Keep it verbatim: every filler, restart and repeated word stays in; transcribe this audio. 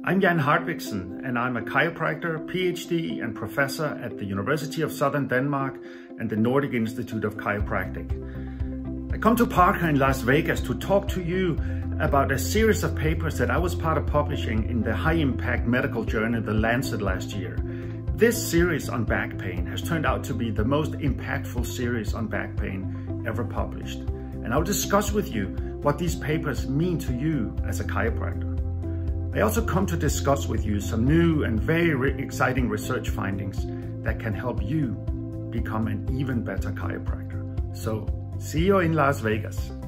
I'm Jan Hartvigsen, and I'm a chiropractor, PhD, and professor at the University of Southern Denmark and the Nordic Institute of Chiropractic. I come to Parker in Las Vegas to talk to you about a series of papers that I was part of publishing in the high-impact medical journal, the Lancet, last year. This series on back pain has turned out to be the most impactful series on back pain ever published. And I'll discuss with you what these papers mean to you as a chiropractor. I also come to discuss with you some new and very re- exciting research findings that can help you become an even better chiropractor. So, see you in Las Vegas.